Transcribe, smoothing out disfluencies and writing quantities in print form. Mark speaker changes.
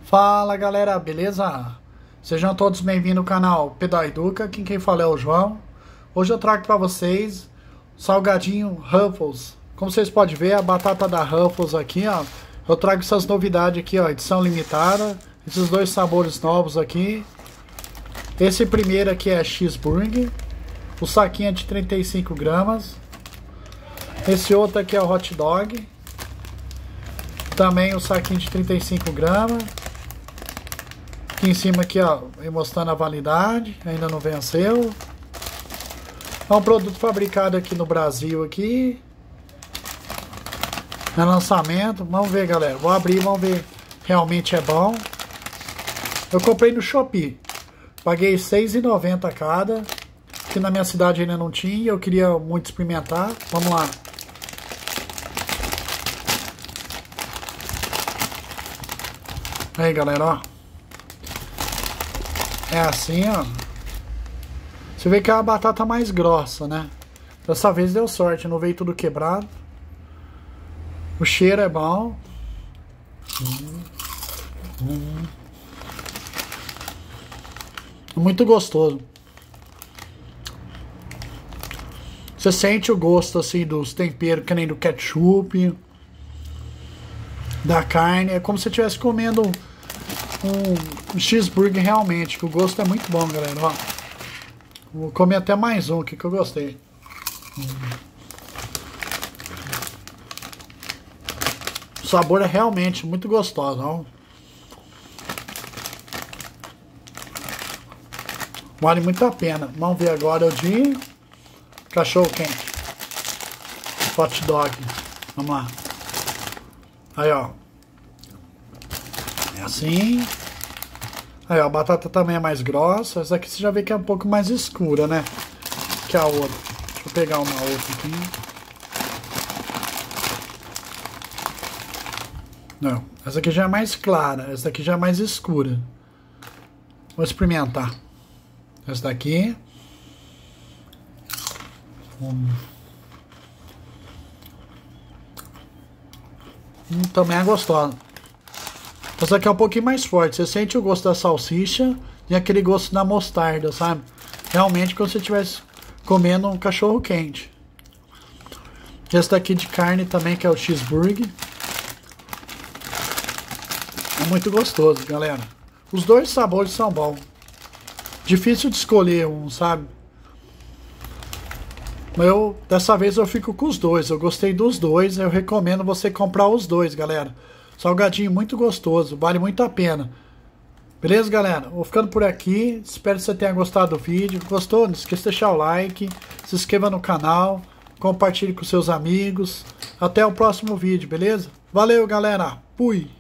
Speaker 1: Fala galera, beleza? Sejam todos bem-vindos ao canal Pedal Educa, aqui quem fala é o João. Hoje eu trago para vocês salgadinho Ruffles. Como vocês podem ver, a batata da Ruffles aqui, ó. Eu trago essas novidades aqui, ó, edição limitada. Esses dois sabores novos aqui. Esse primeiro aqui é cheeseburger. O saquinho é de 35 gramas. Esse outro aqui é o hot dog. Também o saquinho de 35 gramas. Aqui em cima aqui, ó, mostrando a validade, ainda não venceu. É um produto fabricado aqui no Brasil aqui. É lançamento. Vamos ver, galera. Vou abrir, vamos ver. Realmente é bom. Eu comprei no Shopee. Paguei R$6,90 cada. Aqui na minha cidade ainda não tinha. Eu queria muito experimentar. Vamos lá. Aí, galera, ó. É assim, ó. Você vê que é a batata mais grossa, né? Dessa vez deu sorte, não veio tudo quebrado. O cheiro é bom. Muito gostoso. Você sente o gosto assim dos temperos, que nem do ketchup, da carne. É como se você estivesse comendo um cheeseburger realmente, que o gosto é muito bom, galera, ó. Vou comer até mais um aqui que eu gostei. O sabor é realmente muito gostoso, ó. Vale muito a pena. Vamos ver agora o de cachorro quente. Hot dog. Vamos lá. Aí, ó. É assim. Aí, ó, a batata também é mais grossa. Essa aqui você já vê que é um pouco mais escura, né? Que a outra. Deixa eu pegar uma outra aqui. Não, essa aqui já é mais clara. Essa aqui já é mais escura. Vou experimentar. Essa daqui. Também é gostosa. Essa aqui é um pouquinho mais forte. Você sente o gosto da salsicha e aquele gosto da mostarda, sabe? Realmente como se você estivesse comendo um cachorro quente. Esse daqui de carne também, que é o cheeseburger. É muito gostoso, galera. Os dois sabores são bons. Difícil de escolher um, sabe? Dessa vez eu fico com os dois. Eu gostei dos dois. Eu recomendo você comprar os dois, galera. Salgadinho muito gostoso. Vale muito a pena. Beleza, galera? Vou ficando por aqui. Espero que você tenha gostado do vídeo. Gostou? Não esqueça de deixar o like. Se inscreva no canal. Compartilhe com seus amigos. Até o próximo vídeo, beleza? Valeu, galera. Fui!